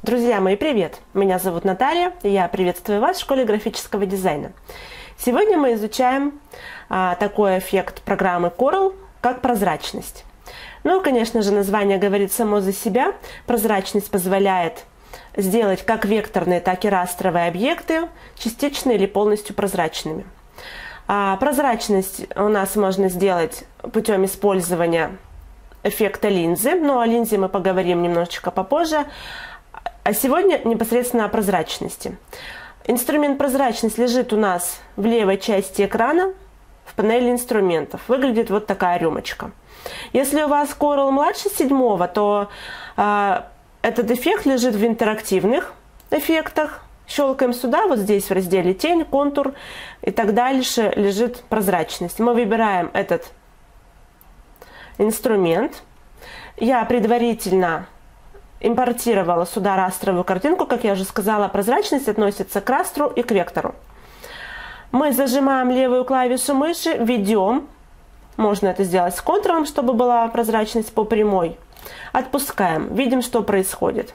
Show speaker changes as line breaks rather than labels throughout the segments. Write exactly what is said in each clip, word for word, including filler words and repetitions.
Друзья мои, привет! Меня зовут Наталья, и я приветствую вас в школе графического дизайна. Сегодня мы изучаем а, такой эффект программы Corel, как прозрачность. Ну, конечно же, название говорит само за себя. Прозрачность позволяет сделать как векторные, так и растровые объекты частично или полностью прозрачными. А прозрачность у нас можно сделать путем использования эффекта линзы. Но о линзе мы поговорим немножечко попозже. А сегодня непосредственно о прозрачности. Инструмент прозрачность лежит у нас в левой части экрана, в панели инструментов. Выглядит вот такая рюмочка. Если у вас Corel младше седьмого, то э, этот эффект лежит в интерактивных эффектах. Щелкаем сюда, вот здесь в разделе тень, контур и так дальше лежит прозрачность. Мы выбираем этот инструмент. Я предварительно импортировала сюда растровую картинку. Как я уже сказала, прозрачность относится к растру и к вектору. Мы зажимаем левую клавишу мыши, ведем. Можно это сделать с контуром, чтобы была прозрачность по прямой. Отпускаем. Видим, что происходит.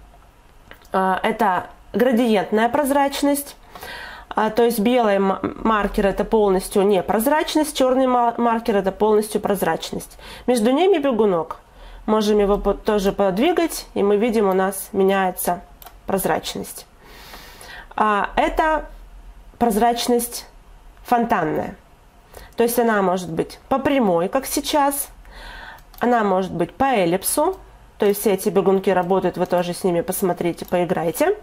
Это градиентная прозрачность. То есть белый маркер — это полностью непрозрачность, черный маркер — это полностью прозрачность. Между ними бегунок. Можем его тоже подвигать, и мы видим, у нас меняется прозрачность. Это прозрачность фонтанная. То есть она может быть по прямой, как сейчас. Она может быть по эллипсу. То есть все эти бегунки работают, вы тоже с ними посмотрите, поиграйте.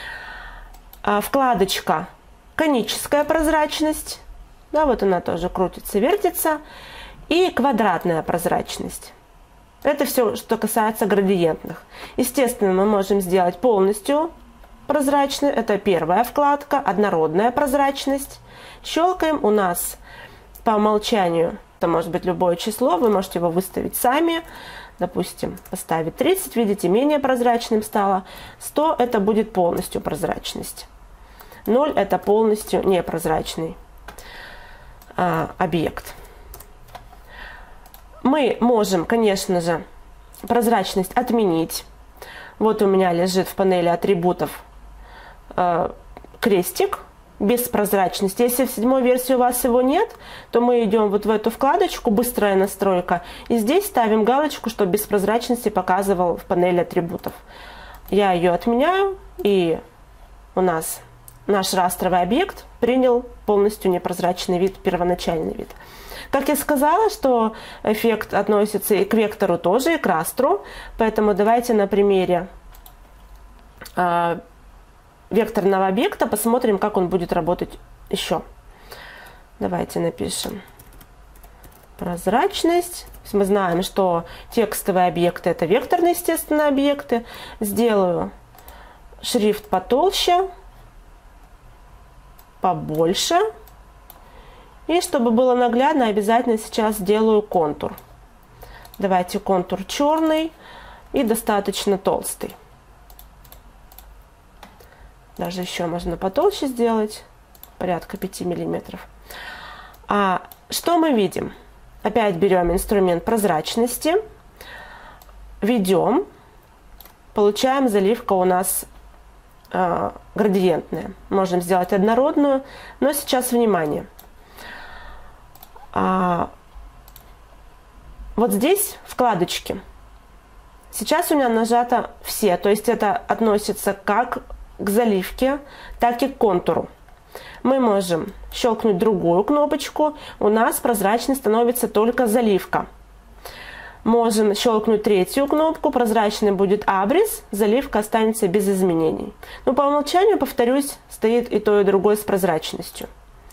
Вкладочка коническая прозрачность. Да, вот она тоже крутится, вертится. И квадратная прозрачность. Это все, что касается градиентных. Естественно, мы можем сделать полностью прозрачной. Это первая вкладка, однородная прозрачность. Щелкаем, у нас по умолчанию, это может быть любое число, вы можете его выставить сами. Допустим, поставить тридцать, видите, менее прозрачным стало. сто – это будет полностью прозрачность. ноль – это полностью непрозрачный а, объект. Мы можем, конечно же, прозрачность отменить. Вот у меня лежит в панели атрибутов э, крестик без прозрачности. Если в седьмой версии у вас его нет, то мы идем вот в эту вкладочку «Быстрая настройка» и здесь ставим галочку, что без прозрачности показывал в панели атрибутов. Я ее отменяю, и у нас наш растровый объект принял полностью непрозрачный вид, первоначальный вид. Как я сказала, что эффект относится и к вектору тоже, и к растру. Поэтому давайте на примере э, векторного объекта посмотрим, как он будет работать еще. Давайте напишем прозрачность. Мы знаем, что текстовые объекты — это векторные, естественно, объекты. Сделаю шрифт потолще, побольше. И чтобы было наглядно, обязательно сейчас сделаю контур. Давайте контур черный и достаточно толстый. Даже еще можно потолще сделать, порядка пяти миллиметров. А что мы видим? Опять берем инструмент прозрачности, ведем, получаем, заливка у нас э, градиентная. Можем сделать однородную, но сейчас внимание. А, вот здесь вкладочки. Сейчас у меня нажато все, то есть это относится как к заливке, так и к контуру. Мы можем щелкнуть другую кнопочку, у нас прозрачной становится только заливка. Можем щелкнуть третью кнопку, прозрачный будет абрис, заливка останется без изменений. Но по умолчанию, повторюсь, стоит и то, и другое с прозрачностью.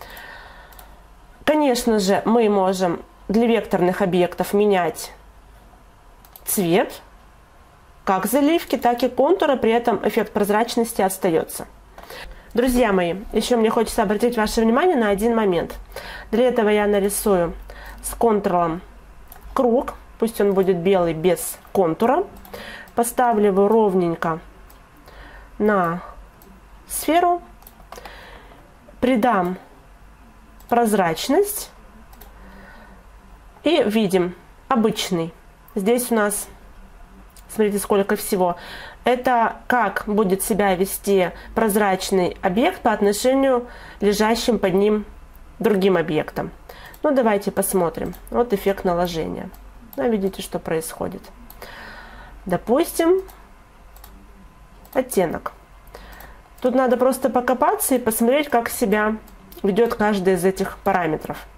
Конечно же, мы можем для векторных объектов менять цвет, как заливки, так и контура, при этом эффект прозрачности остается. Друзья мои, еще мне хочется обратить ваше внимание на один момент. Для этого я нарисую с контуром круг, пусть он будет белый без контура. Поставлю его ровненько на сферу, придам прозрачность и видим обычный. Здесь у нас смотрите, сколько всего. Это как будет себя вести прозрачный объект по отношению к лежащим под ним другим объектам. Ну, давайте посмотрим. Вот эффект наложения. Ну, видите, что происходит. Допустим, оттенок. Тут надо просто покопаться и посмотреть, как себя ведет каждый из этих параметров.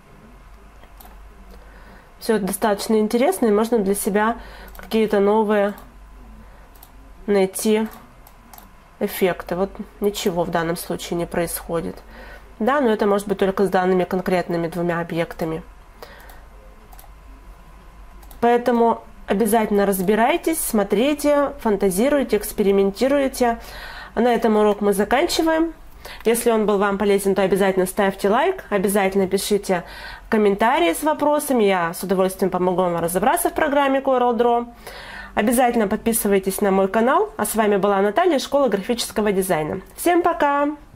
Все это достаточно интересно, и можно для себя какие-то новые найти эффекты. Вот ничего в данном случае не происходит. Да, но это может быть только с данными конкретными двумя объектами. Поэтому обязательно разбирайтесь, смотрите, фантазируйте, экспериментируйте. А на этом урок мы заканчиваем. Если он был вам полезен, то обязательно ставьте лайк, обязательно пишите комментарии с вопросами. Я с удовольствием помогу вам разобраться в программе CorelDRAW. Обязательно подписывайтесь на мой канал. А с вами была Наталья, Школа графического дизайна. Всем пока!